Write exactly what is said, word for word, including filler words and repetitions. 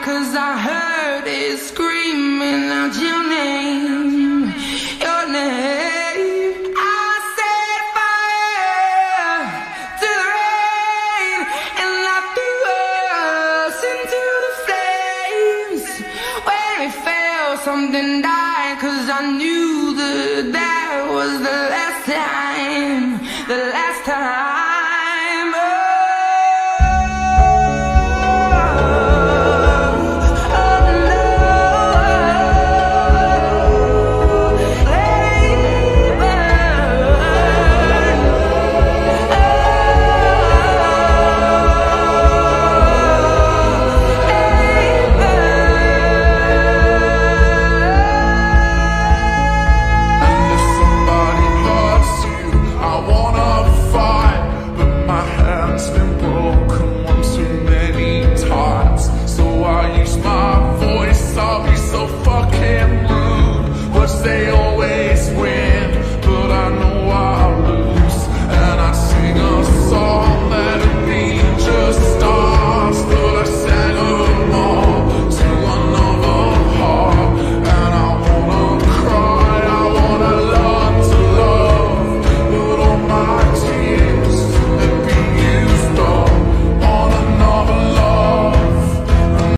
'cause I heard it screaming out your name, your name. I set fire to the rain, and I threw us into the flames. When it fell, something died, 'cause I knew that that was the last time, the last time.